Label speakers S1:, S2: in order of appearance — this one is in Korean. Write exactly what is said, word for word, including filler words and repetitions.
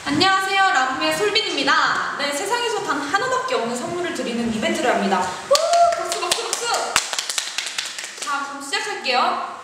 S1: 안녕하세요, 라붐의 솔빈입니다. 네, 세상에서 단 하나밖에 없는 선물을 드리는 이벤트를 합니다. 우! 박수 박수 박수! 자, 그럼 시작할게요.